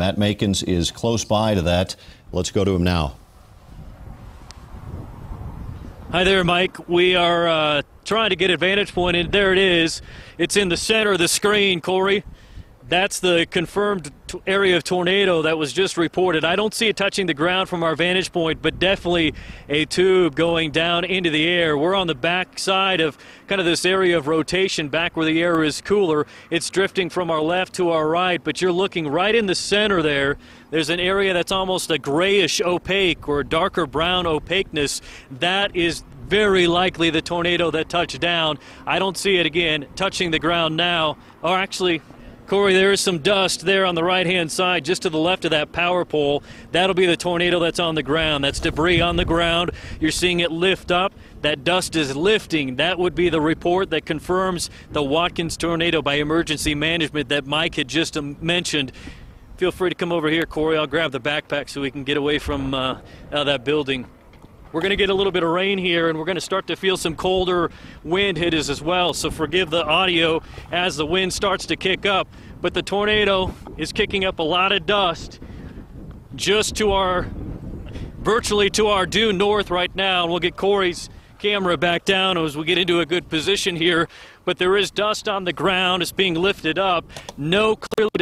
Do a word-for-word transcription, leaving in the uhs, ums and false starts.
Matt Makins is close by to that. Let's go to him now. Hi there, Mike. We are uh, trying to get a vantage point, and there it is. It's in the center of the screen, Corey. That's the confirmed t- area of tornado that was just reported. I don't see it touching the ground from our vantage point, but definitely a tube going down into the air. We're on the back side of kind of this area of rotation, back where the air is cooler. It's drifting from our left to our right, but you're looking right in the center there. There's an area that's almost a grayish opaque or darker brown opaqueness. That is very likely the tornado that touched down. I don't see it again touching the ground now. Or actually, Corey, there is some dust there on the right-hand side, just to the left of that power pole. That'll be the tornado that's on the ground. That's debris on the ground. You're seeing it lift up. That dust is lifting. That would be the report that confirms the Watkins tornado by emergency management that Mike had just um, mentioned. Feel free to come over here, Corey. I'll grab the backpack so we can get away from uh, uh, that building. We're going to get a little bit of rain here, and we're going to start to feel some colder wind hit us as well, so forgive the audio as the wind starts to kick up. But the tornado is kicking up a lot of dust just to our, virtually to our due north right now, and we'll get Corey's camera back down as we get into a good position here. But there is dust on the ground. It's being lifted up. No clearly